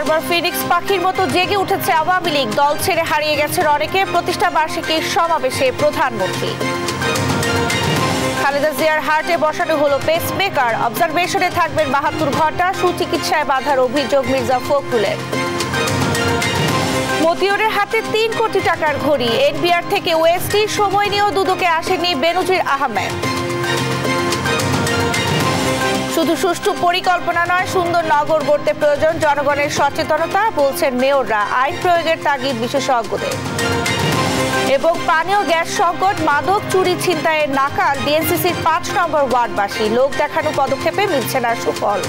বারবার ফিনিক্স পাখির মতো জেগে উঠেছে আওয়ামী লীগ। দল ছেড়ে হারিয়ে গেছেন অনেকে। প্রতিষ্ঠা বার্ষিকীর সমাবেশে প্রধানমন্ত্রী। খালেদা জিয়ার হার্টে বসানো হলো পেসমেকার। অবজারভেশনে থাকবেন 72 ঘন্টা। সুচিকিৎসায় বাধার অভিযোগ মির্জা ফখরুলের। মতিউরের হাতে 3 কোটি টাকার ঘড়ি। এনবিআর থেকে ওয়েস্টি। সময় নিয়েও দুদকে আসেনি বেনজির আহমেদ। শুধু সুষ্ঠু পরিকল্পনা নয়, সুন্দর নগর গড়তে প্রয়োজন জনগণের সচেতনতা, বলছেন মেয়ররা। আইন প্রয়োগের তাগিদ বিশেষজ্ঞদের। এবং পানীয় গ্যাস সংকট, মাদক চুরি ছিনতাইয়ের নাকাল ডিএনসিসির 5 নম্বর ওয়ার্ডবাসী। লোক দেখানো পদক্ষেপে মিলছে না সুফল।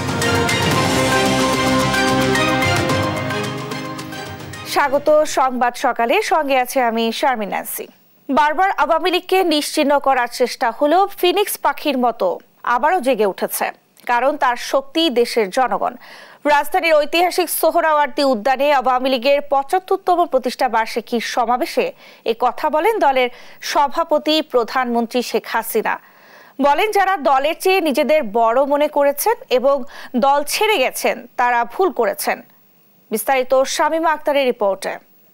স্বাগত সংবাদ সকালে, সঙ্গে আছে আমি শারমিন নাসি। বারবার আওয়ামী লীগকে নিশ্চিহ্ন করার চেষ্টা হলেও ফিনিক্স পাখির মতো আবারও জেগে উঠেছে, কারণ তার শক্তি দেশের জনগণ। রাজধানীর ঐতিহাসিক সোহরাওয়ার্দী উদ্যানে আওয়ামী লীগের 75তম প্রতিষ্ঠা বার্ষিকীর সমাবেশে এ কথা বলেন দলের সভাপতি প্রধানমন্ত্রী শেখ হাসিনা। বলেন, যারা দলের চেয়ে নিজেদের বড় মনে করেছেন এবং দল ছেড়ে গেছেন তারা ভুল করেছেন। বিস্তারিত শামীমা আক্তারের রিপোর্টে।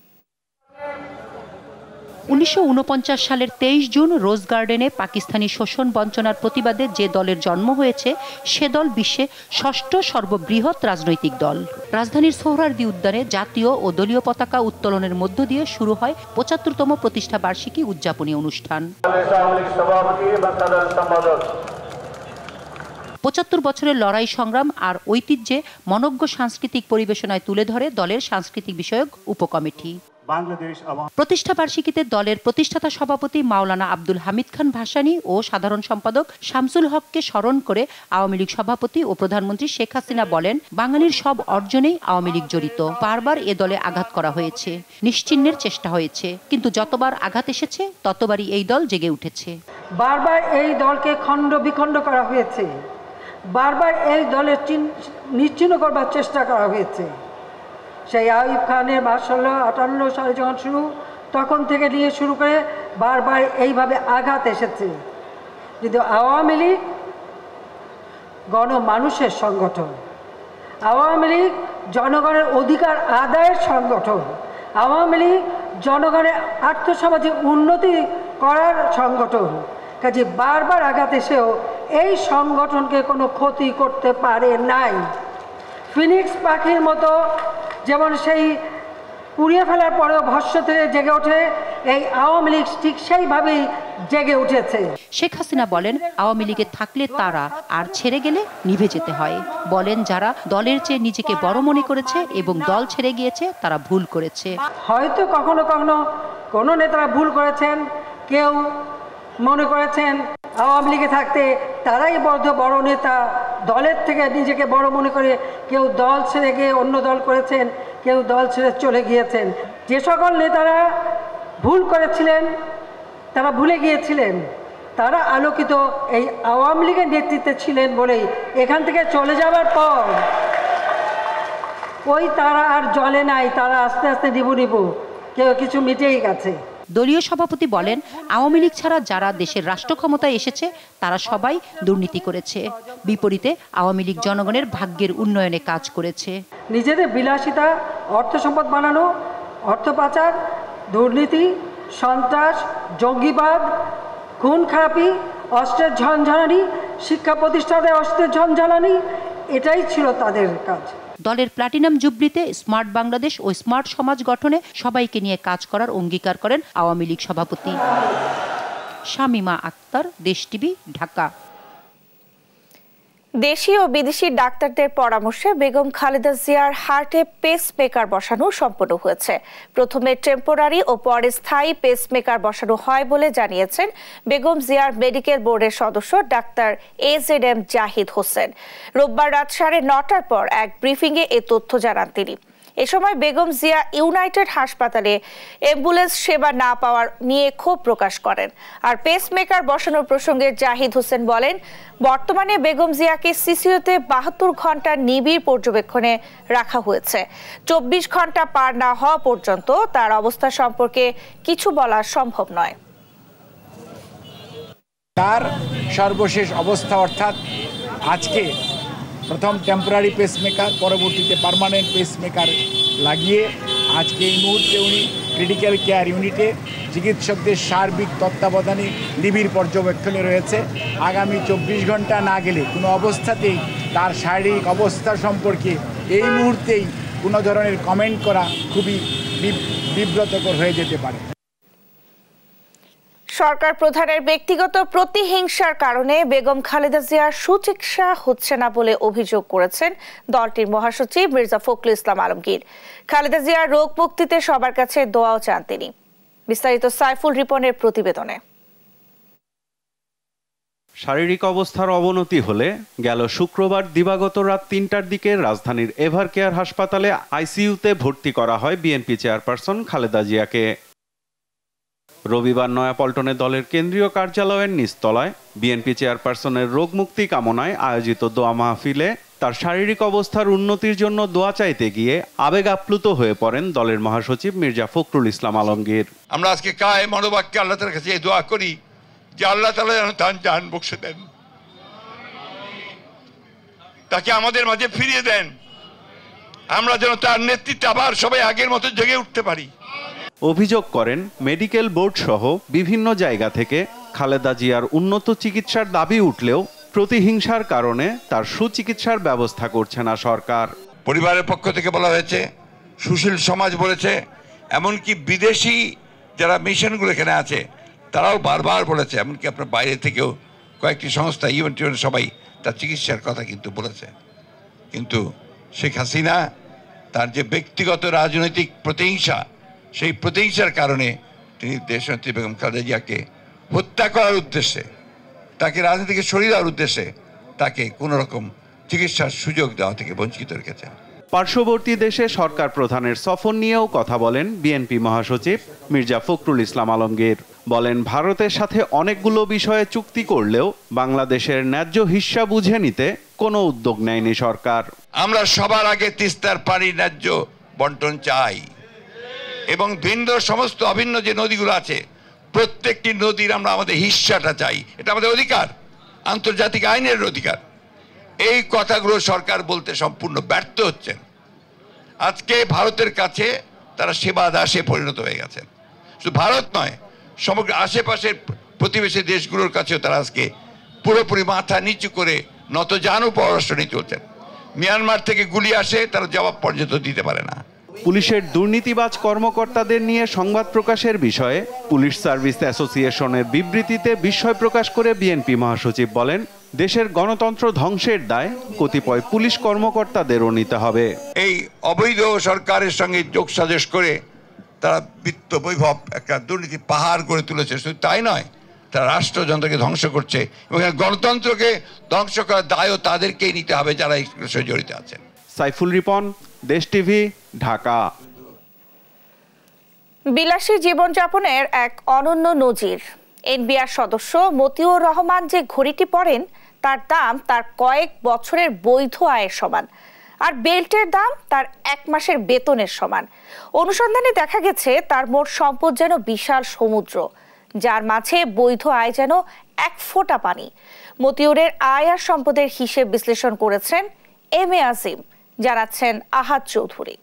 1949 সালের 23 জুন রোজ গার্ডেনে পাকিস্তানি শোষণ বঞ্চনার প্রতিবাদে যে দলের জন্ম হয়েছে সে দল বিশ্বে 6ষ্ঠ সর্ববৃহৎ রাজনৈতিক দল। রাজধানীর সোহরাওয়ার্দী উদ্যানে জাতীয় ও দলীয় পতাকা উত্তোলনের মধ্য দিয়ে শুরু হয় 75তম প্রতিষ্ঠা বার্ষিকী উদযাপনী অনুষ্ঠান। 75 বছরের লড়াই সংগ্রাম আর ঐতিহ্যে মনোজ্ঞ সাংস্কৃতিক পরিবেশনায় তুলে ধরে দলের সাংস্কৃতিক বিষয়ক উপকমিটি। প্রতিষ্ঠা বার্ষিকীতে দলের প্রতিষ্ঠাতা সভাপতি মাওলানা আব্দুল হামিদ খান ভাসানী ও সাধারণ সম্পাদক শামসুল হককে স্মরণ করে আওয়ামী লীগ সভাপতি ও প্রধানমন্ত্রী শেখ হাসিনা বলেন, বাঙালির সব অর্জনেই আওয়ামী লীগ জড়িত। বারবার এ দলে আঘাত করা হয়েছে, নিশ্চিহ্নের চেষ্টা হয়েছে, কিন্তু যতবার আঘাত এসেছে ততবারই এই দল জেগে উঠেছে। বারবার এই দলকে খণ্ড বিখণ্ড করা হয়েছে, বারবার এই দলের নিশ্চিহ্ন করবার চেষ্টা করা হয়েছে। সেই আইয়ুব খানের 58 সালে যখন শুরু, তখন থেকে নিয়ে শুরু করে বারবার এইভাবে আঘাত এসেছে। কিন্তু আওয়ামী লীগ গণমানুষের সংগঠন, আওয়ামী লীগ জনগণের অধিকার আদায়ের সংগঠন, আওয়ামী লীগ জনগণের আর্থসামাজিক উন্নতি করার সংগঠন। কাজে বারবার আঘাত এসেও এই সংগঠনকে কোনো ক্ষতি করতে পারে নাই। ফিনিক্স পাখির মতো যেমন সেই পুড়িয়ে ফেলার পরেও ভস্ম থেকে জেগে ওঠে, এই আওয়ামী লীগ ঠিক সেইভাবেই জেগে উঠেছে। শেখ হাসিনা বলেন, আওয়ামী লীগে থাকলে তারা, আর ছেড়ে গেলে নিভে যেতে হয়। বলেন, যারা দলের চেয়ে নিজেকে বড় মনে করেছে এবং দল ছেড়ে গিয়েছে তারা ভুল করেছে। হয়তো কখনো কখনো কোনো নেতারা ভুল করেছেন, কেউ মনে করেছেন আওয়ামী লীগে থাকতে তারাই বড় নেতা, দলের থেকে নিজেকে বড় মনে করে কেউ দল ছেড়ে গিয়ে অন্য দল করেছেন, কেউ দল ছেড়ে চলে গিয়েছেন। যে সকল নেতারা ভুল করেছিলেন, তারা ভুলে গিয়েছিলেন, তারা আলোকিত এই আওয়ামী লীগের নেতৃত্বে ছিলেন বলেই এখান থেকে চলে যাওয়ার পর ওই তারা আর জ্বলে নাই, তারা আস্তে আস্তে নিবু কেউ কিছু মিটেই গেছে। দলীয় সভাপতি বলেন, আওয়ামী লীগ ছাড়া যারা দেশের রাষ্ট্র ক্ষমতায় এসেছে তারা সবাই দুর্নীতি করেছে। বিপরীতে আওয়ামী লীগ জনগণের ভাগ্যের উন্নয়নে কাজ করেছে। নিজেদের বিলাসিতা, অর্থ সম্পদ বানানো, অর্থ পাচার, দুর্নীতি, সন্ত্রাস, জঙ্গিবাদ, খুন খারাপি, অস্ত্রের ঝনঝনানি, শিক্ষা প্রতিষ্ঠানে অস্ত্রের ঝনঝনানি, এটাই ছিল তাদের কাজ। দলের প্লাটিনাম জুবলিতে স্মার্ট বাংলাদেশ ও স্মার্ট সমাজ গঠনে সবাইকে নিয়ে কাজ করার অঙ্গীকার করেন আওয়ামী লীগ সভাপতি। শামীমা আক্তার, দেশ টিভি, ঢাকা। দেশি ও বিদেশি ডাক্তারদের পরামর্শে বেগম খালেদা জিয়ার হার্টে পেসমেকার বসানো সম্পন্ন হয়েছে। প্রথমে টেম্পোরারি ও পরে স্থায়ী পেসমেকার বসানো হয় বলে জানিয়েছেন বেগম জিয়ার মেডিকেল বোর্ডের সদস্য ডাক্তার AZM জাহিদ হোসেন। রোববার রাত 9:30টার পর এক ব্রিফিংয়ে এ তথ্য জানান তিনি। এ সময় বেগম জিয়া ইউনাইটেড হাসপাতালে অ্যাম্বুলেন্স সেবা না পাওয়ার নিয়ে ক্ষোভ প্রকাশ করেন। আর পেসমেকার বসানোর প্রসঙ্গে জাহিদ হোসেন বলেন, বর্তমানে বেগম জিয়াকে সিসিইউতে 72 ঘন্টা নিবিড় পর্যবেক্ষণে রাখা হয়েছে। 24 ঘন্টা পার না হওয়া পর্যন্ত তার অবস্থা সম্পর্কে কিছু বলা সম্ভব নয়। তার সর্বশেষ অবস্থা অর্থাৎ আজকে প্রথম টেম্পোরারি পেসমেকার, পরবর্তীতে পার্মানেন্ট পেসমেকার লাগিয়ে আজকে এই মুহূর্তে উনি ক্রিটিক্যাল কেয়ার ইউনিটে চিকিৎসকদের সার্বিক তত্ত্বাবধানে নিবিড় পর্যবেক্ষণে রয়েছে। আগামী 24 ঘন্টা না গেলে কোনো অবস্থাতেই তার শারীরিক অবস্থা সম্পর্কে এই মুহূর্তেই কোনো ধরনের কমেন্ট করা খুবই বিব্রতকর হয়ে যেতে পারে। সরকার প্রধানের ব্যক্তিগত প্রতিহিংসার কারণে বেগম খালেদা জিয়ার সুচিকিৎসা হচ্ছে না বলে অভিযোগ করেছেন দলটির মহাসচিব মির্জা ফখরুল ইসলাম আলমগীর। খালেদা জিয়ার রোগ মুক্তিতে সবার কাছে দোয়াও চান তিনি। বিস্তারিত সাইফুল রিপনের প্রতিবেদনে। শারীরিক অবস্থার অবনতি হলে গেল শুক্রবার দিবাগত রাত ৩টার দিকে রাজধানীর এভার কেয়ার হাসপাতালে আইসিইউতে ভর্তি করা হয় বিএনপি চেয়ারপারসন খালেদা জিয়াকে। রবিবার নয়াপল্টনে দলের কেন্দ্রীয় কার্যালয়ের নিচতলায় বিএনপি চেয়ারপারসনের রোগ মুক্তি কামনায় আয়োজিত দোয়া মাহফিলে তার শারীরিক অবস্থার উন্নতির জন্য দোয়া চাইতে গিয়ে আবেগ আপ্লুত হয়ে পড়েন দলের মহাসচিব মির্জা ফখরুল ইসলাম আলমগীর। আমরা আজকে কায়ে মনোবাক্যে আল্লাহ তাআলার কাছে দোয়া করি যে আল্লাহ তাআলা যেন তার জান বখশে দেন, তাকে আমাদের মাঝে ফিরিয়ে দেন, আমরা যেন তার নেতৃত্বে আবার সবাই আগের মতো জেগে উঠতে পারি। অভিযোগ করেন মেডিকেল বোর্ড সহ বিভিন্ন জায়গা থেকে খালেদা জিয়ার উন্নত চিকিৎসার দাবি উঠলেও প্রতিহিংসার কারণে তার সুচিকিৎসার ব্যবস্থা করছে না সরকার। পরিবারের পক্ষ থেকে বলা হয়েছে, সুশীল সমাজ বলেছে, এমনকি বিদেশি যারা মিশনগুলো এখানে আছে তারাও বারবার বলেছে, এমনকি আপনার বাইরে থেকেও কয়েকটি সংস্থা ইভেন্ট সবাই তার চিকিৎসার কথা কিন্তু বলেছে। কিন্তু শেখ হাসিনা তার যে ব্যক্তিগত রাজনৈতিক প্রতিহিংসা, সেই প্রতিহিংসার কারণে তিনি দেশনেত্রী বেগম খালেদা জিয়াকে হত্যা করার উদ্দেশ্যে, তাকে রাজনীতি থেকে সরিয়ে দেওয়ার উদ্দেশ্যে তাকে কোনো রকম চিকিৎসার সুযোগ দেওয়া থেকে বঞ্চিত রেখেছেন। পার্শ্ববর্তী দেশে সরকার প্রধানের সফর নিয়েও কথা বলেন বিএনপি মহাসচিব মির্জা ফখরুল ইসলাম আলমগীর। বলেন, ভারতের সাথে অনেকগুলো বিষয়ে চুক্তি করলেও বাংলাদেশের ন্যায্য হিস্সা বুঝে নিতে কোনো উদ্যোগ নেয়নি সরকার। আমরা সবার আগে তিস্তার পানি ন্যায্য বন্টন চাই এবং ভিন্ন সমস্ত অভিন্ন যে নদীগুলো আছে প্রত্যেকটি নদীর আমরা আমাদের হিস্সাটা চাই, এটা আমাদের অধিকার, আন্তর্জাতিক আইনের অধিকার। এই কথাগুলো সরকার বলতে সম্পূর্ণ ব্যর্থ হচ্ছেন। আজকে ভারতের কাছে তারা সেবা দাসে পরিণত হয়ে গেছেন। শুধু ভারত নয়, সমগ্র আশেপাশের প্রতিবেশী দেশগুলোর কাছেও তারা আজকে পুরোপুরি মাথা নিচু করে নতজানু পররাষ্ট্র নীতি চলছেন। মিয়ানমার থেকে গুলি আসে, তারা জবাব পর্যন্ত দিতে পারে না। পুলিশের দুর্নীতিবাজ কর্মকর্তাদের নিয়ে সংবাদ প্রকাশের বিষয়ে পুলিশ সার্ভিস অ্যাসোসিয়েশনের বিবৃতিতে বিস্ময় প্রকাশ করে বিএনপি মহাসচিব বলেন, দেশের গণতন্ত্র ধ্বংসের দায় কতিপয় পুলিশ কর্মকর্তাদেরও নিতে হবে। এই অবৈধ সরকারের সঙ্গে যোগসাজশ করে তারা বিত্ত বৈভব একটা দুর্নীতি পাহাড় করে তুলেছে। শুধু তাই নয়, তারা রাষ্ট্রযন্ত্রকে ধ্বংস করছে এবং গণতন্ত্রকে ধ্বংস করার দায়ও তাদেরকেই নিতে হবে যারা এই বিষয়ে জড়িত আছেন। সাইফুল রিপন, দেশ টিভি, ঢাকা। বিলাসী জীবনযাপনের এক অনন্য নজির। এনবিআর সদস্য মতিউর রহমান যে ঘড়িটি পরেন তার দাম তার কয়েক বছরের বৈধ আয়ের সমান, আর বেল্টের দাম তার 1 মাসের বেতনের সমান। অনুসন্ধানে দেখা গেছে তার মোট সম্পদ যেন বিশাল সমুদ্র, যার মাঝে বৈধ আয় যেন 1 ফোঁটা পানি। মতিউরের আয় আর সম্পদের হিসেব বিশ্লেষণ করেছেন এম এ আজিম, জানাচ্ছেন আহাদ চৌধুরী।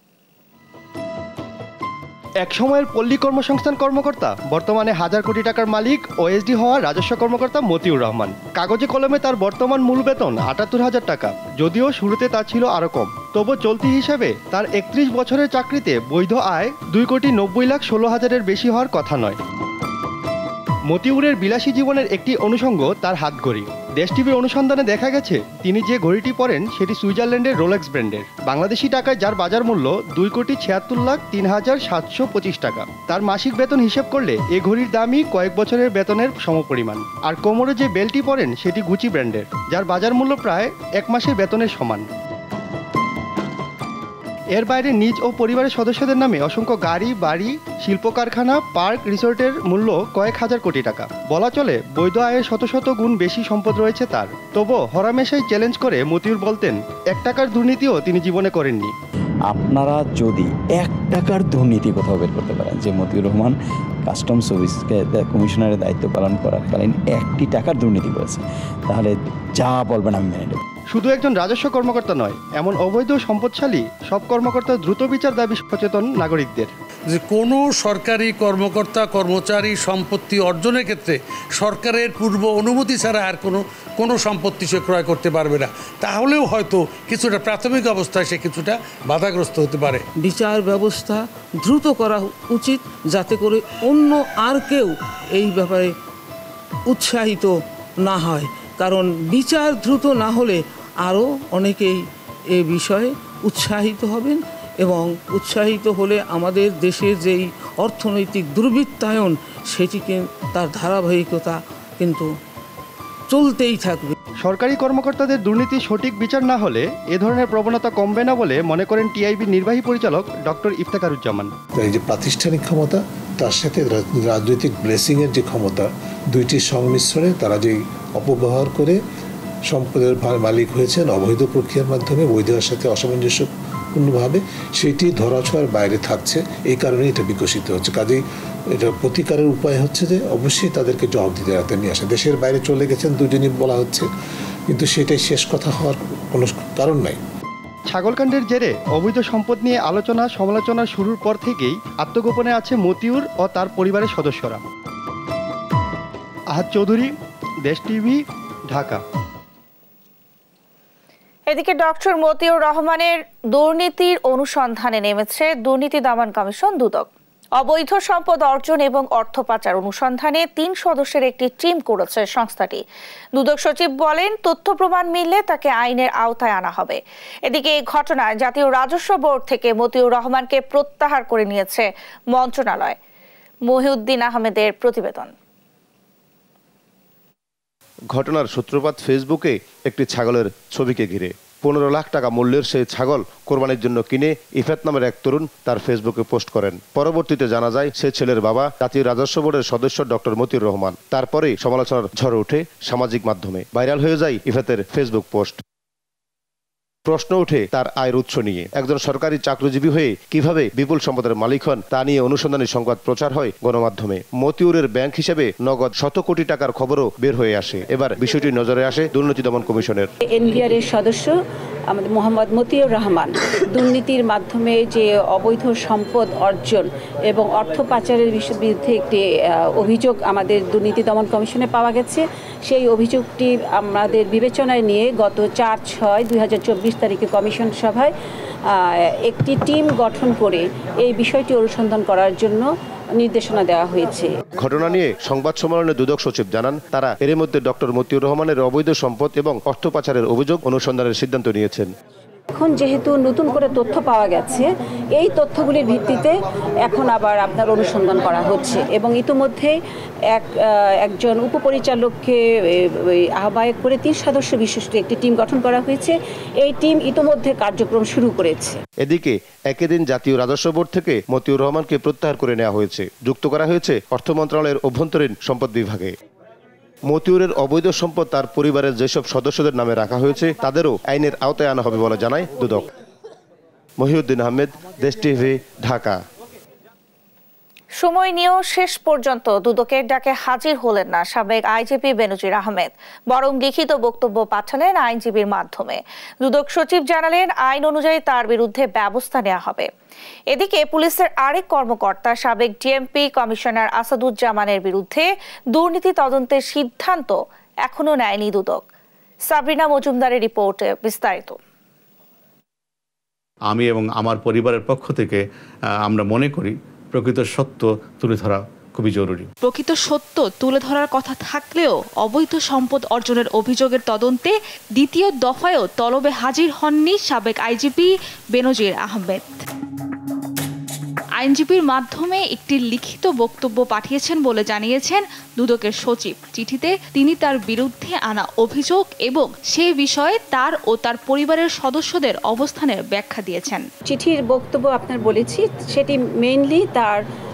এক সময়ের পল্লী কর্মসংস্থান কর্মকর্তা, বর্তমানে 1000 কোটি টাকার মালিক ওএসডি হওয়া রাজস্ব কর্মকর্তা মতিউর রহমান। কাগজে কলমে তার বর্তমান মূল বেতন ৭৮,০০০ টাকা। যদিও শুরুতে তা ছিল আরও কম, তবু চলতি হিসাবে তার 31 বছরের চাকরিতে বৈধ আয় 2,90,16,000-এর বেশি হওয়ার কথা নয়। মতিউরের বিলাসী জীবনের একটি অনুষঙ্গ তার হাতঘড়ি। দেশ টিভির অনুসন্ধানে দেখা গেছে তিনি যে ঘড়িটি পরেন সেটি সুইজারল্যান্ডের রোলেক্স ব্র্যান্ডের। বাংলাদেশি টাকায় যার বাজার মূল্য 2,76,03,725 টাকা। তার মাসিক বেতন হিসেব করলে এ ঘড়ির দামই কয়েক বছরের বেতনের সমপরিমাণ। আর কোমরে যে বেল্টটি পরেন সেটি গুচি ব্র্যান্ডের, যার বাজার মূল্য প্রায় 1 মাসের বেতনের সমান। এর বাইরে নিজ ও পরিবারের সদস্যদের নামে অসংখ্য গাড়ি, বাড়ি, শিল্প কারখানা, পার্ক, রিসোর্টের মূল্য কয়েক হাজার কোটি টাকা। বলা চলে বৈধ আয়ের শত শত গুণ বেশি সম্পদ রয়েছে তার। তবুও হরহামেশাই চ্যালেঞ্জ করে মতিউর বলতেন, 1 টাকার দুর্নীতিও তিনি জীবনে করেননি। আপনারা যদি 1 টাকার দুর্নীতি কোথাও বের করতে পারেন যে মতিউর রহমান কাস্টমস সার্ভিসকে কমিশনারের দায়িত্ব পালন করাকালীন 1টি টাকার দুর্নীতি করেছে, তাহলে যা বলবেন আমি মেনে নেব। শুধু একজন রাজস্ব কর্মকর্তা নয়, এমন অবৈধ সম্পদশালী সব কর্মকর্তার দ্রুত বিচার দাবি সচেতন নাগরিকদের। যে কোনো সরকারি কর্মকর্তা কর্মচারী সম্পত্তি অর্জনের ক্ষেত্রে সরকারের পূর্ব অনুমতি ছাড়া আর কোনো সম্পত্তি সে ক্রয় করতে পারবে না। তাহলেও হয়তো কিছুটা প্রাথমিক অবস্থায় সে কিছুটা বাধাগ্রস্ত হতে পারে। বিচার ব্যবস্থা দ্রুত করা উচিত, যাতে করে অন্য আর কেউ এই ব্যাপারে উৎসাহিত না হয়, কারণ বিচার দ্রুত না হলে আরও অনেকেই এ বিষয়ে উৎসাহিত হবেন, এবং উৎসাহিত হলে আমাদের দেশের যেই অর্থনৈতিক দুর্বৃত্তায়ন সেটিকে তার ধারাবাহিকতা কিন্তু চলতেই থাকবে। সরকারি কর্মকর্তাদের দুর্নীতির সঠিক বিচার না হলে এ ধরনের প্রবণতা কমবে না বলে মনে করেন টিআইবির নির্বাহী পরিচালক ডক্টর ইফতেখারুজ্জামান। এই যে প্রাতিষ্ঠানিক ক্ষমতা তার সাথে রাজনৈতিক ব্লেসিংয়ের যে ক্ষমতা, দুইটির সংমিশ্রণে তারা যে অপব্যবহার করে সম্পদের মালিক হয়েছেন অবৈধ প্রক্রিয়ার মাধ্যমে, বৈধের সাথে অসামঞ্জস্যপূর্ণভাবে, সেটি ধরাছোঁয়ার বাইরে থাকছে। এই কারণে এটা বিকশিত হচ্ছে। কাজেই এটা প্রতিকারের উপায় হচ্ছে যে অবশ্যই তাদেরকে জবাবদিহিতে নিয়ে আসে। দেশের বাইরে চলে গেছেন দুজনই বলা হচ্ছে, কিন্তু সেটাই শেষ কথা হওয়ার কোনো কারণ নাই। ছাগলকাণ্ডের জেরে অবৈধ সম্পদ নিয়ে আলোচনা সমালোচনা শুরুর পর থেকেই আত্মগোপনে আছে মতিউর ও তার পরিবারের সদস্যরা। আহাদ চৌধুরী, দেশ টিভি, ঢাকা। এদিকে ডক্টর মতিউর রহমানের দুর্নীতির অনুসন্ধানে নেমেছে দুর্নীতি দমন কমিশন দুদক। অবৈধ সম্পদ অর্জন এবং অর্থ পাচার অনুসন্ধানে 3 সদস্যের একটি টিম করেছে সংস্থাটি। দুদক সচিব বলেন, তথ্য প্রমাণ মিললে তাকে আইনের আওতায় আনা হবে। এদিকে এই ঘটনায় জাতীয় রাজস্ব বোর্ড থেকে মতিউর রহমানকে প্রত্যাহার করে নিয়েছে মন্ত্রণালয়। মহিউদ্দিন আহমেদের প্রতিবেদন। ঘটনার সূত্রপাত ফেসবুকে একটি ছাগলের ছবিকে ঘিরে। 15 লাখ টাকা মূল্যের সেই ছাগল কোরবানির জন্য কিনে ইফাত নামের এক তরুণ তার ফেসবুকে পোস্ট করেন। পরবর্তীতে জানা যায় সে ছেলের বাবা জাতীয় রাজস্ব বোর্ডের সদস্য ডক্টর মতিউর রহমান। তারপরেই সমালোচনার ঝড় ওঠে সামাজিক মাধ্যমে। ভাইরাল হয়ে যায় ইফাতের ফেসবুক পোস্ট। প্রশ্ন ওঠে তার আয়ের উৎস নিয়ে। একজন সরকারি চাকরিজীবী হয়ে কিভাবে বিপুল সম্পদের মালিক হন তা নিয়ে অনুসন্ধানী সংবাদ প্রচার হয় গণমাধ্যমে। মতিউরের ব্যাংক হিসেবে নগদ 100 কোটি টাকার খবরও বের হয়ে আসে। এবার বিষয়টি নজরে আসে দুর্নীতি দমন কমিশনের। এনবিআর এর সদস্য আমাদের মোহাম্মদ মতিউর রহমান দুর্নীতির মাধ্যমে যে অবৈধ সম্পদ অর্জন এবং অর্থ পাচারের বিরুদ্ধে একটি অভিযোগ আমাদের দুর্নীতি দমন কমিশনে পাওয়া গেছে। সেই অভিযোগটি আমাদের বিবেচনায় নিয়ে গত 4/6/2024 তারিখে কমিশন সভায় একটি টিম গঠন করে এই বিষয়টি অনুসন্ধান করার জন্য নির্দেশনা দেওয়া হয়েছে। ঘটনা নিয়ে সংবাদ সম্মেলনে দুদক সচিব জানান, তারা এর মধ্যে ডক্টর মতিউর রহমানের অবৈধ সম্পদ এবং অর্থ পাচারের অভিযোগ অনুসন্ধানের সিদ্ধান্ত নিয়েছেন। এখন যেহেতু নতুন করে তথ্য পাওয়া গেছে, এই তথ্যগুলির ভিত্তিতে এখন আবার আপনার অনুসন্ধান করা হচ্ছে এবং ইতিমধ্যে একজন উপপরিচালককে আহ্বায়ক করে 3 সদস্য বিশিষ্ট একটি টিম গঠন করা হয়েছে। এই টিম ইতিমধ্যে কার্যক্রম শুরু করেছে। এদিকে একই দিন জাতীয় রাজস্ব বোর্ড থেকে মতিউর রহমানকে প্রত্যাহার করে নেওয়া হয়েছে। যুক্ত করা হয়েছে অর্থ মন্ত্রণালয়ের অভ্যন্তরীণ সম্পদ বিভাগে। মতিউরের অবৈধ সম্পদ তার পরিবারের যেসব সদস্যদের নামে রাখা হয়েছে তাদেরও আইনের আওতায় আনা হবে বলে জানায় দুদক। মহিউদ্দিন আহমেদ, দেশ টিভি, ঢাকা। সময় নিয়েও শেষ পর্যন্ত দুদকের ডাকে হাজির হলেন না সাবেক আইজিপি বেনজির আহমেদ, বরং লিখিত বক্তব্য পাঠালেন আইনজীবীর মাধ্যমে। দুদক সচিব জানালেন, আইন অনুযায়ী তার বিরুদ্ধে ব্যবস্থা নেওয়া হবে। এদিকে পুলিশের আরেক কর্মকর্তা সাবেক ডিএমপি কমিশনার আসাদুজ্জামানের বিরুদ্ধে দুর্নীতি তদন্তের সিদ্ধান্ত এখনো নেয়নি দুদক। সাবরিনা মজুমদারের রিপোর্টে বিস্তারিত। আমি এবং আমার পরিবারের পক্ষ থেকে আমরা মনে করি প্রকৃত সত্য তুলে ধরা খুবই জরুরি। প্রকৃত সত্য তুলে ধরার কথা থাকলেও অবৈধ সম্পদ অর্জনের অভিযোগের তদন্তে দ্বিতীয় দফায়ও তলবে হাজির হননি সাবেক আইজিপি বেনজির আহমেদ। আইনজীবীর মাধ্যমে একটি লিখিত বক্তব্য পাঠিয়েছেন বলে জানিয়েছেন দুদকের সচিব। চিঠিতে তিনি তার বিরুদ্ধে আনা অভিযোগ এবং সে বিষয়ে তার ও তার পরিবারের সদস্যদের অবস্থানের ব্যাখ্যা দিয়েছেন। চিঠির বক্তব্য আপনার বলেছি, সেটি মেইনলি তার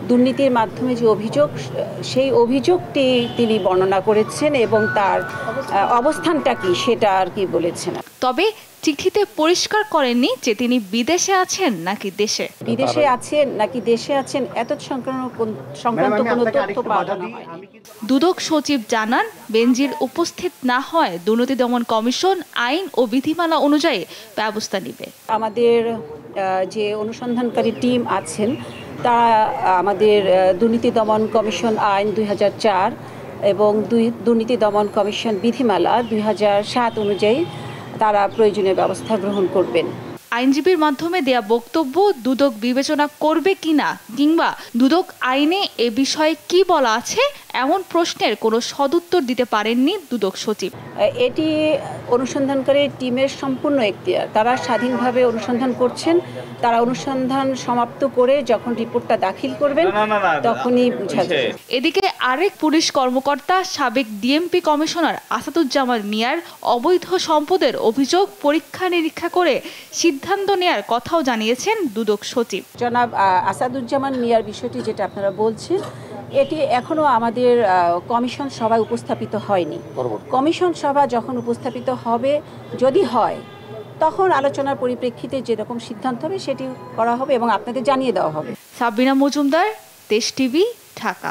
দুর্নীতির মাধ্যমে যে অভিযোগ, সেই অভিযোগটি তিনি বর্ণনা করেছেন এবং তার অবস্থানটা কি সেটা আর কি বলেছেন। তবে চিঠিতে পরিষ্কার করেননি যে তিনি বিদেশে আছেন নাকি দেশে। বিদেশে আছেন নাকি দেশে আছেন এত সংক্রান্ত কোনো তথ্য পাওয়া হয়নি। দুদক সচিব জানান, বেনজির উপস্থিত না হয় দুর্নীতি দমন কমিশন আইন ও বিধিমালা অনুযায়ী ব্যবস্থা নেবে। আমাদের যে অনুসন্ধানকারী টিম আছেন তারা আমাদের দুর্নীতি দমন কমিশন আইন 2004 এবং দুর্নীতি দমন কমিশন বিধিমালা 2007 অনুযায়ী তারা প্রয়োজনীয় ব্যবস্থা গ্রহণ করবেন। আইনজীবীর মাধ্যমে দেয়া বক্তব্য দুদক বিবেচনা করবে কিনা কিংবা দুদক আইনে এ বিষয়ে কি বলা আছে এমন প্রশ্নের কোনো সদুত্তর দিতে পারেননি দুদক সচিব। এটি অনুসন্ধানকারী টিমের সম্পূর্ণ এখতিয়ার, তারা স্বাধীনভাবে অনুসন্ধান করছেন। তারা অনুসন্ধান সমাপ্ত করে যখন রিপোর্টটা দাখিল করবেন তখনই বোঝা যাবে। এদিকে আরেক পুলিশ কর্মকর্তা সাবেক ডিএমপি কমিশনার আসাদুজ্জামান মিয়ার অবৈধ সম্পদের অভিযোগ পরীক্ষা নিরীক্ষা করে সিদ্ধান্ত নেয়ার কথাও জানিয়েছেন দুদক সচিব। জনাব আসাদুজ্জামান মিয়ার বিষয়টি যেটা আপনারা বলছেন, এটি এখনো আমাদের কমিশন সভায় উপস্থাপিত হয়নি। কমিশন সভা যখন উপস্থাপিত হবে, যদি হয় তখন আলোচনার পরিপ্রেক্ষিতে যেরকম সিদ্ধান্ত হবে সেটি করা হবে এবং আপনাদের জানিয়ে দেওয়া হবে। সাবিনা মজুমদার, দেশ টিভি, ঢাকা।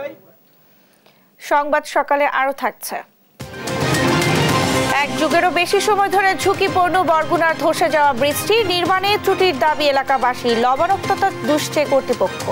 সংবাদ সকালে আরো থাকছে। এক যুগেরও বেশি সময় ধরে ঝুঁকিপূর্ণ বরগুনার ধসে যাওয়া বৃষ্টি নির্মাণে ত্রুটির দাবি এলাকাবাসী, লবণাক্ততা দুষছে কর্তৃপক্ষ।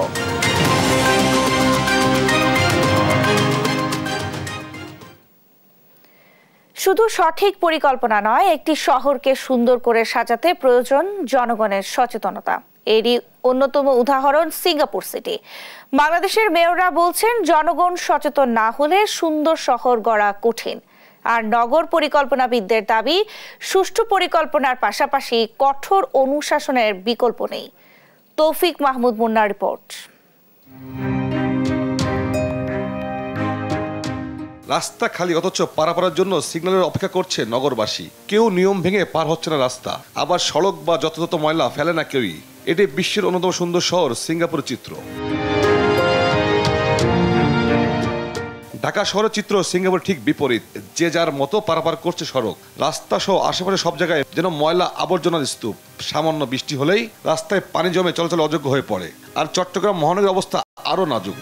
শুধু সঠিক পরিকল্পনা নয়, একটি শহরকে সুন্দর করে সাজাতে প্রয়োজন জনগণের সচেতনতা। এরই অন্যতম উদাহরণ সিঙ্গাপুর সিটি। বাংলাদেশের মেয়ররা বলছেন, জনগণ সচেতন না হলে সুন্দর শহর গড়া কঠিন। আর নগর পরিকল্পনাবিদদের দাবি, সুষ্ঠু পরিকল্পনার পাশাপাশি কঠোর অনুশাসনের বিকল্প নেই। তৌফিক মাহমুদ মুন্নার রিপোর্ট। রাস্তা খালি, অথচ পারাপারের জন্য সিগন্যালের অপেক্ষা করছে নগরবাসী। কেউ নিয়ম ভেঙে পার হচ্ছে না রাস্তা, আবার সড়ক বা যথাযথ ময়লা ফেলে না কেউই। এটি বিশ্বের অন্যতম সুন্দর শহর সিঙ্গাপুরের চিত্র। ঢাকা শহরের চিত্র সিঙ্গাপুর ঠিক বিপরীত। যে যার মতো পারাপার করছে সড়ক, রাস্তা সহ আশেপাশে সব জায়গায় যেন ময়লা আবর্জনার স্তূপ। সামান্য বৃষ্টি হলেই রাস্তায় পানি জমে চলাচল অযোগ্য হয়ে পড়ে। আর চট্টগ্রাম মহানগরের অবস্থা আরো নাজুক।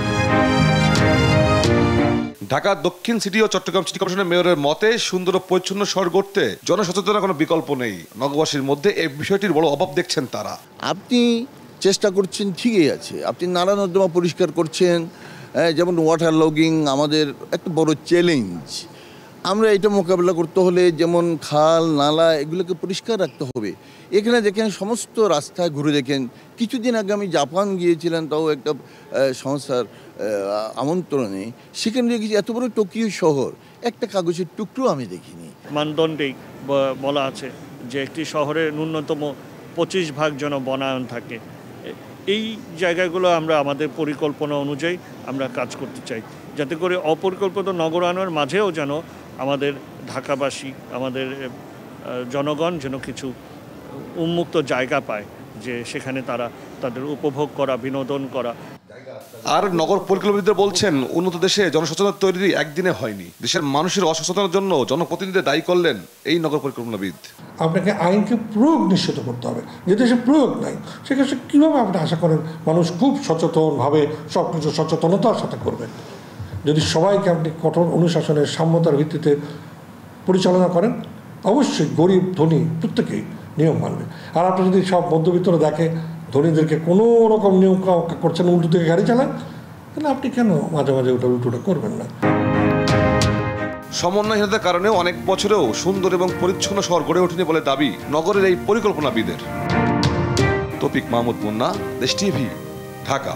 ঢাকা দক্ষিণ সিটি ও চট্টগ্রাম সিটি কর্পোরেশনের মেয়রের মতে, সুন্দর ও পরিচ্ছন্ন শহর গড়তে জনসচেতনতার কোনো বিকল্প নেই। নগরবাসীর মধ্যে এই বিষয়টির বড় অভাব দেখছেন তারা। আপনি চেষ্টা করছেন, ঠিকই আছে, আপনি নালা নর্দমা পরিষ্কার করছেন, যেমন ওয়াটার লগিং আমাদের একটা বড় চ্যালেঞ্জ। আমরা এটা মোকাবেলা করতে হলে যেমন খাল নালা এগুলোকে পরিষ্কার রাখতে হবে। এখানে দেখেন সমস্ত রাস্তায় ঘুরে দেখেন। কিছুদিন আগে আমি জাপান গিয়েছিলাম, তাও একটা সংস্থার আমন্ত্রণে। সেখানে দেখেছি এত বড় টোকিও শহর, একটা কাগজের টুকরো আমি দেখিনি। মানদণ্ডেই বলা আছে যে একটি শহরে ন্যূনতম 25% যেন বনায়ন থাকে। এই জায়গাগুলো আমরা আমাদের পরিকল্পনা অনুযায়ী আমরা কাজ করতে চাই, যাতে করে অপরিকল্পিত নগরায়নের মাঝেও যেন আমাদের ঢাকাবাসী, আমাদের জনগণ যেন কিছু উন্মুক্ত জায়গা পায়, যে সেখানে তারা তাদের উপভোগ করা, বিনোদন করা। আর নগর পরিকল্পনাবিদরা বলছেন, উন্নত দেশে জনসচেতনতা তৈরি একদিনে হয়নি। দেশের মানুষের অসচেতনার জন্য জনপ্রতিনিধিদের দায়ী করলেন এই নগর পরিকল্পনাবিদ। আপনাকে আইনকে প্রয়োগ নিশ্চিত করতে হবে। যে দেশে প্রয়োগ নাই, সেক্ষেত্রে কীভাবে আপনি আশা করেন মানুষ খুব সচেতনভাবে সব কিছু সচেতনতার সাথে করবেন? যদি সবাইকে আপনি কঠোর অনুশাসনের সাম্যতার ভিত্তিতে পরিচালনা করেন, অবশ্যই গরিব ধনী প্রত্যেকেই নিয়ম মানবে। আর আপনি যদি সব মধ্যবিত্তরা দেখে ধনীদেরকে কোনো রকম নিয়ম করছেন, উল্টো দিকে গাড়ি চালান, তাহলে আপনি কেন মাঝে মাঝে ওটা উল্টোটা করবেন না? সমন্বয়হীনতার কারণে অনেক বছরেও সুন্দর এবং পরিচ্ছন্ন শহর গড়ে ওঠেনি বলে দাবি নগরের এই পরিকল্পনাবিদের। তৌফিক মাহমুদ মুন্না, দেশ টিভি, ঢাকা।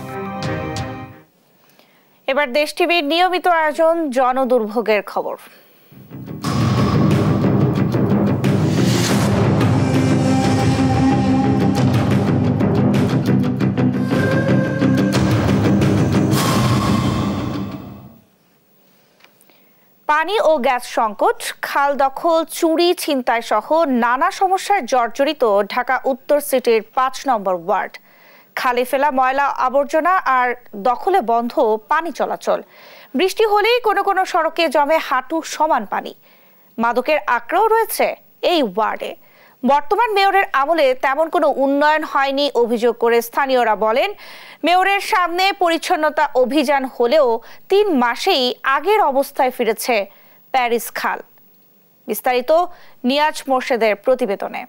এবার দেশ টিভির নিয়মিত আয়োজন জনদুর্ভোগের খবর। পানি ও গ্যাস সংকট, খাল দখল, চুরি, ছিনতাই সহ নানা সমস্যায় জর্জরিত ঢাকা উত্তর সিটির 5 নম্বর ওয়ার্ড। খালে ফেলা ময়লা আবর্জনা আর দখলে বন্ধ পানি চলাচল। বৃষ্টি হলেই কোনো কোনো সড়কে জমে হাঁটু সমান পানি। মাদকের আঁকড়াও রয়েছে এই ওয়ার্ডে। বর্তমান মেয়রের আমলে তেমন কোনো উন্নয়ন হয়নি অভিযোগ করে স্থানীয়রা বলেন, মেয়রের সামনে পরিচ্ছন্নতা অভিযান হলেও 3 মাসেই আগের অবস্থায় ফিরেছে প্যারিস খাল। বিস্তারিত নিয়াজ মোর্শেদের প্রতিবেদনে।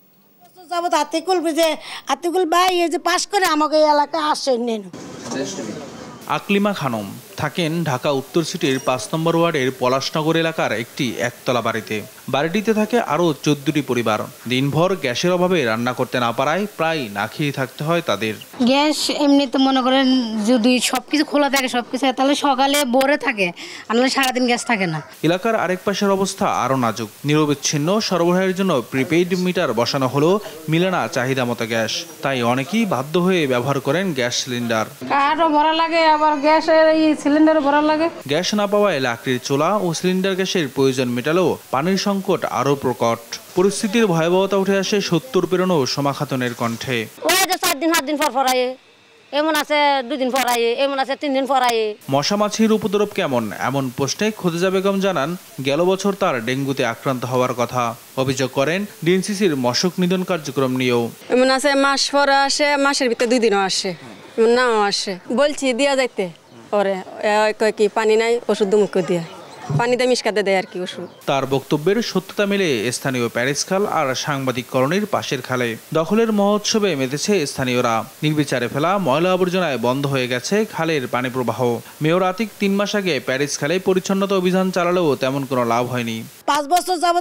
আতিকুল ভাই এই যে পাশ করে আমাকে এই এলাকায় আসেন। আকলিমা খানম থাকেন ঢাকা উত্তর সিটির 5 নম্বর ওয়ার্ডের পলাশনগর এলাকার একটি একতলা বাড়িতে। বাড়িটিতে থাকে আরও 14টি পরিবার। দিনভর গ্যাসের অভাবে রান্না করতে না পারায় প্রায় না খেয়ে থাকতে হয় তাদের। গ্যাস এমনি তো মনে করেন যদি সবকিছু খোলা থাকে সবকিছু, তাহলে সকালে ভোরে থাকে, আর সারাদিন গ্যাস থাকে না। এলাকার আরেক পাশের অবস্থা আরও নাজুক। নিরবিচ্ছিন্ন সরবরাহের জন্য প্রিপেইড মিটার বসানো হলেও মিলে না চাহিদা মতো গ্যাস। তাই অনেকেই বাধ্য হয়ে ব্যবহার করেন গ্যাস সিলিন্ডার। কারও ভরা লাগে, আবার গ্যাসের সিলিন্ডার ভরা লাগে। গ্যাস না পাওয়ায় লাকড়ির চুলা ও সিলিন্ডার গ্যাসের প্রয়োজন মেটালেও পানির সংকট আরও প্রকট। পরিস্থিতির ভয়াবহতা উঠে আসে 70 পেরোনো সোমা খাতুনের কণ্ঠে। 4 দিন 7 দিন পর আয়ে, এমন আছে 2 দিন পর আয়ে, এমন আছে 3 দিন পর আয়ে। মশা মাছির উপদ্রব কেমন এমন প্রশ্নে খোদিজা বেগম জানান, গেল বছর তার ডেঙ্গুতে আক্রান্ত হওয়ার কথা। অভিযোগ করেন ডিএনসিসির মশক নিধন কার্যক্রম নিয়েও। এমন আছে মাস পর আসে, মাসের ভিতরে 2 দিনও আসে, নাও আসে। বলছি দিয়া যাইতে পরে কয় কি পানি নাই, ওষুধ মুখে দিয়ে পানি দিয়ে মিশকাতে দেয় আর কি ওষুধ। তার বক্তব্যের সত্যতা মেলে স্থানীয় প্যারিস খাল আর সাংবাদিক কলোনির পাশের খালে। দখলের মহোৎসবে মেতেছে স্থানীয়রা। নির্বিচারে ফেলা ময়লা আবর্জনায় বন্ধ হয়ে গেছে খালের পানি প্রবাহ। মেয়র আতিক 3 মাস আগে প্যারিস খালে পরিচ্ছন্নতা অভিযান চালালেও তেমন কোনো লাভ হয়নি। 5 বছর যাবত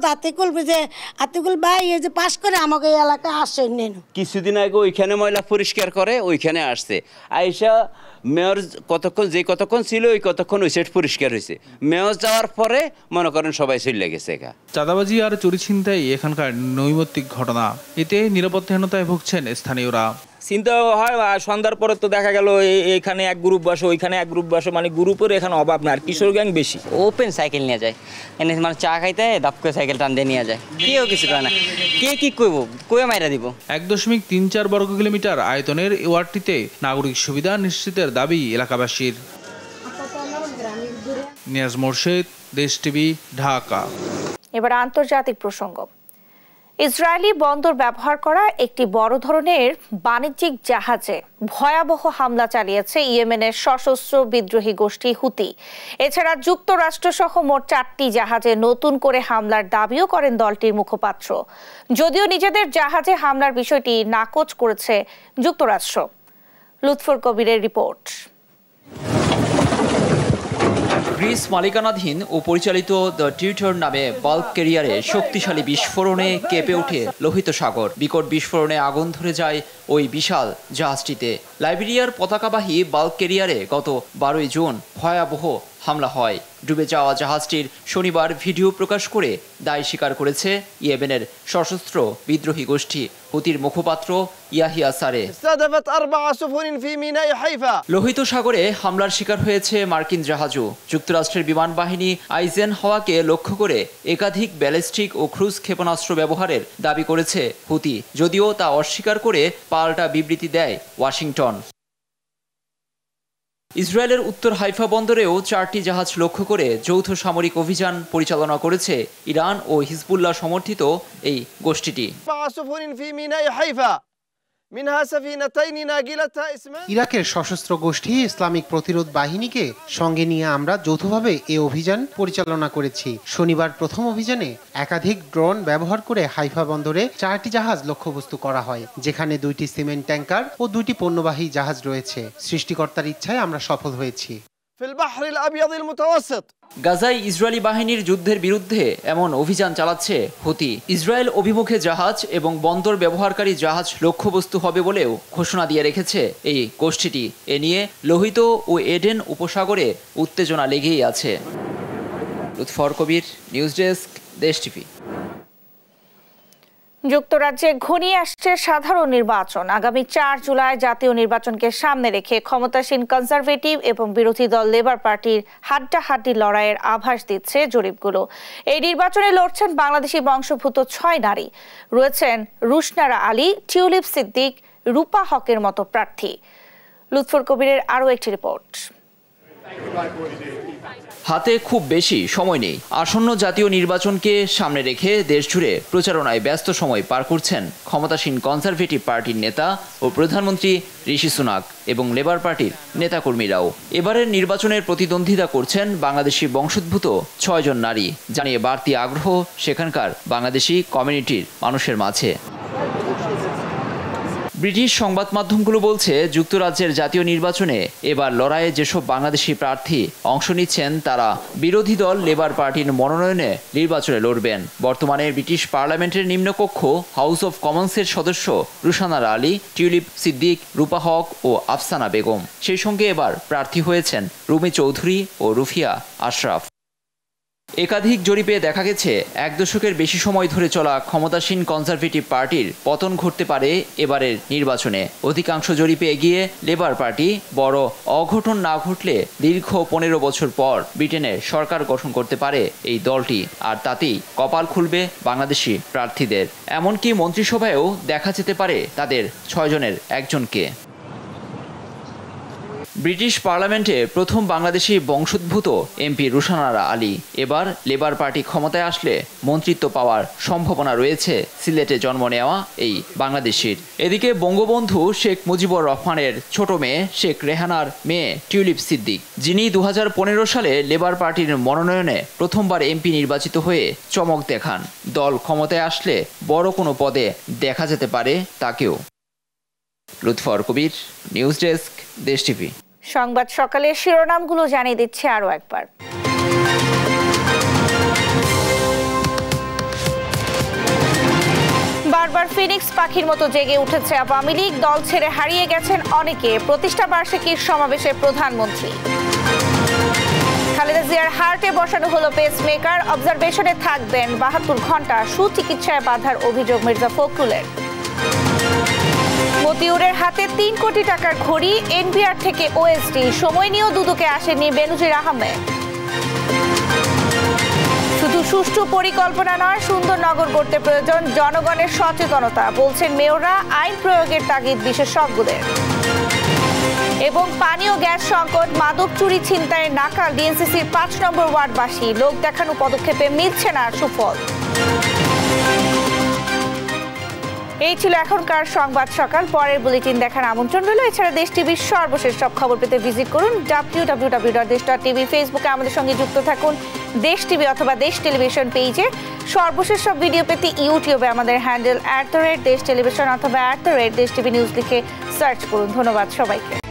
আতিকুল ভাই এই যে পাশ করে আমাকে এই এলাকায় আসেন। কিছুদিন আগে ওইখানে ময়লা পরিষ্কার করে ওইখানে আসছে, আইসা মেয়র কতক্ষণ ছিল ওই কতক্ষণ ওই সেট পরিষ্কার হয়েছে। মেয়র যাওয়ার পরে মনে করেন সবাই চলে গেছে। চাঁদাবাজি আর চুরি ছিনতাই এখানকার নৈমিত্তিক ঘটনা। এতে নিরাপত্তাহীনতায় ভুগছেন স্থানীয়রা। চিন্তা হয় সন্ধ্যার পরে তো দেখা গেল এখানে এক গ্রুপ বসে, ওইখানে এক গ্রুপ বসে, মানে গ্রুপের এখানে অভাব না। আর কিশোর গ্যাং বেশি। ওপেন সাইকেল নিয়ে যায়, এনে মানে চা খাইতে দাপ করে সাইকেল টান দিয়ে নিয়ে যায়। কেউ কিছু করে না, কে কি করবো, কয়ে মাইরা দিব। 1.34 বর্গ কিলোমিটার আয়তনের এই ওয়ার্ডটিতে নাগরিক সুবিধা নিশ্চিতের দাবি এলাকাবাসীর। নিয়াজ মোর্শেদ, দেশ টিভি, ঢাকা। এবার আন্তর্জাতিক প্রসঙ্গ। ইসরায়েলি বন্দর ব্যবহার করা একটি বড় ধরনের বাণিজ্যিক জাহাজে ভয়াবহ হামলা চালিয়েছে ইয়েমেনের সশস্ত্র বিদ্রোহী গোষ্ঠী হুতি। এছাড়া যুক্তরাষ্ট্র সহ মোট 4টি জাহাজে নতুন করে হামলার দাবিও করেন দলটির মুখপাত্র। যদিও নিজেদের জাহাজে হামলার বিষয়টি নাকচ করেছে যুক্তরাষ্ট্র। লুৎফর কবিরের রিপোর্ট। গ্রিস মালিকানাধীন ও পরিচালিত দ্য টিউটর নামে বাল্ক ক্যারিয়ারে শক্তিশালী বিস্ফোরণে কেঁপে ওঠে লোহিত সাগর। বিকট বিস্ফোরণে আগুন ধরে যায় ওই বিশাল জাহাজটিতে। লাইবেরিয়ার পতাকাবাহী বাল্ক ক্যারিয়ারে গত 12 জুন ভয়াবহ হামলা হয়। ডুবে যাওয়া জাহাজটির শনিবার ভিডিও প্রকাশ করে দায় স্বীকার করেছে ইয়েমেনের সশস্ত্র বিদ্রোহী গোষ্ঠী হুতির মুখপাত্র ইয়াহিয়া সারে। লোহিত সাগরে হামলার শিকার হয়েছে মার্কিন জাহাজও। যুক্তরাষ্ট্রের বিমান বাহিনী আইজেন হাওয়াকে লক্ষ্য করে একাধিক ব্যালিস্টিক ও ক্রুজ ক্ষেপণাস্ত্র ব্যবহারের দাবি করেছে হুতি, যদিও তা অস্বীকার করে পাল্টা বিবৃতি দেয় ওয়াশিংটন। ইসরায়েলের উত্তর হাইফা বন্দরেও 4টি জাহাজ লক্ষ্য করে যৌথ সামরিক অভিযান পরিচালনা করেছে ইরান ও হিজবুল্লাহ সমর্থিত এই গোষ্ঠীটি। ইরাকের সশস্ত্র গোষ্ঠী ইসলামিক প্রতিরোধ বাহিনীকে সঙ্গে নিয়ে আমরা যৌথভাবে এই অভিযান পরিচালনা করেছি। শনিবার প্রথম অভিযানে একাধিক ড্রোন ব্যবহার করে হাইফা বন্দরে 4টি জাহাজ লক্ষ্যবস্তু করা হয়, যেখানে 2টি সিমেন্ট ট্যাঙ্কার ও 2টি পণ্যবাহী জাহাজ রয়েছে। সৃষ্টিকর্তার ইচ্ছায় আমরা সফল হয়েছি। গাজায় ইসরায়েলি বাহিনীর যুদ্ধের বিরুদ্ধে এমন অভিযান চালাচ্ছে হুতি। ইসরায়েল অভিমুখে জাহাজ এবং বন্দর ব্যবহারকারী জাহাজ লক্ষ্যবস্তু হবে বলেও ঘোষণা দিয়ে রেখেছে এই গোষ্ঠীটি। এ নিয়ে লোহিত ও এডেন উপসাগরে উত্তেজনা লেগেই আছে। Lutfar Kabir, news desk, Desh TV. যুক্তরাজ্যে ঘনিয়ে আসছে সাধারণ নির্বাচন। আগামী 4 জুলাই জাতীয় নির্বাচনকে সামনে রেখে ক্ষমতাসীন কনজারভেটিভ এবং বিরোধী দল লেবার পার্টির হাড্ডাহাড্ডি লড়াইয়ের আভাস দিচ্ছে জরিপগুলো। এই নির্বাচনে লড়ছেন বাংলাদেশি বংশোদ্ভূত 6 নারী। রয়েছেন রুশনারা আলী, টিউলিপ সিদ্দিক, রূপা হকের মতো প্রার্থী। লুৎফর কবিরের আরও একটি রিপোর্ট। হাতে খুব বেশি সময় নেই। আসন্ন জাতীয় নির্বাচনকে সামনে রেখে দেশজুড়ে প্রচারণায় ব্যস্ত সময় পার করছেন ক্ষমতাসীন কনজারভেটিভ পার্টির নেতা ও প্রধানমন্ত্রী ঋষি সুনাক এবং লেবার পার্টির নেতাকর্মীরাও। এবারের নির্বাচনের প্রতিদ্বন্দ্বিতা করছেন বাংলাদেশি বংশোদ্ভূত 6 জন নারী, জানিয়ে বাড়তি আগ্রহ সেখানকার বাংলাদেশি কমিউনিটির মানুষের মাঝে। ব্রিটিশ সংবাদ মাধ্যমগুলো বলছে, যুক্তরাজ্যের জাতীয় নির্বাচনে এবার লড়াইয়ে যেসব বাংলাদেশি প্রার্থী অংশ নিচ্ছেন তারা বিরোধী দল লেবার পার্টির মনোনয়নে নির্বাচনে লড়বেন। বর্তমানে ব্রিটিশ পার্লামেন্টের নিম্নকক্ষ হাউস অব কমন্সের সদস্য রুশানা আলী, টিউলিপ সিদ্দিক, রূপা হক ও আফসানা বেগম। সেই সঙ্গে এবার প্রার্থী হয়েছেন রুমি চৌধুরী ও রুফিয়া আশরাফ। একাধিক জরিপে দেখা গেছে 1 দশকের বেশি সময় ধরে চলা ক্ষমতাসীন কনজারভেটিভ পার্টির পতন ঘটতে পারে এবারের নির্বাচনে। অধিকাংশ জরিপে এগিয়ে লেবার পার্টি। বড় অঘটন না ঘটলে দীর্ঘ 15 বছর পর ব্রিটেনে সরকার গঠন করতে পারে এই দলটি, আর তাতেই কপাল খুলবে বাংলাদেশি প্রার্থীদের। এমনকি মন্ত্রিসভায়ও দেখা যেতে পারে তাদের 6 জনের একজনকে। ব্রিটিশ পার্লামেন্টে প্রথম বাংলাদেশি বংশোদ্ভূত এমপি রুশানা আলী। এবার লেবার পার্টি ক্ষমতায় আসলে মন্ত্রিত্ব পাওয়ার সম্ভাবনা রয়েছে সিলেটে জন্ম নেওয়া এই বাংলাদেশির। এদিকে বঙ্গবন্ধু শেখ মুজিবুর রহমানের ছোট মেয়ে শেখ রেহানার মেয়ে টিউলিপ সিদ্দিক, যিনি 2015 সালে লেবার পার্টির মনোনয়নে প্রথমবার এমপি নির্বাচিত হয়ে চমক দেখান। দল ক্ষমতায় আসলে বড় কোনো পদে দেখা যেতে পারে তাকেও। Lutfar Kabir, news desk, Desh TV. সংবাদ সকালের শিরোনামগুলো জানিয়ে দিচ্ছে আরো একবার। বারবার ফিনিক্স পাখির মতো জেগে উঠেছে আওয়ামী লীগ। দল ছেড়ে হারিয়ে গেছেন অনেকে। প্রতিষ্ঠা বার্ষিকীর সমাবেশে প্রধানমন্ত্রী। খালেদা জিয়ার হার্টে বসানো হলো পেসমেকার। অবজারভেশনে থাকবেন 72 ঘন্টা। সুচিকিৎসায় বাধার অভিযোগ মির্জা ফখরুলের। মতিউরের হাতে 3 কোটি টাকার ঘড়ি। এনবিআর থেকে ওএসডি। সময় নিয়েও দুদকে আসেননি বেনজির আহমেদ। শুধু সুষ্ঠু পরিকল্পনা নয়, সুন্দর নগর গড়তে প্রয়োজন জনগণের সচেতনতা, বলছেন মেয়ররা। আইন প্রয়োগের তাগিদ বিশেষজ্ঞদের। এবং পানীয় গ্যাস সংকট, মাদক চুরি ছিনতাইয়ের নাকাল ডিএনসিসির 5 নম্বর ওয়ার্ডবাসী। লোক দেখানো পদক্ষেপে মিলছে না সুফল। এই ছিল এখনকার সংবাদ সকাল। পরের বুলেটিন দেখার আমন্ত্রণ রইল। এছাড়া দেশ টিভির সর্বশেষ সব খবর পেতে ভিজিট করুন www.desh.tv। ফেসবুকে আমাদের সঙ্গে যুক্ত থাকুন দেশ টিভি অথবা দেশ টেলিভিশন পেজে। সর্বশেষ সব ভিডিও পেতে ইউটিউবে আমাদের হ্যান্ডেল @দেশ টেলিভিশন অথবা @দেশ টিভি নিউজ লিখে সার্চ করুন। ধন্যবাদ সবাইকে।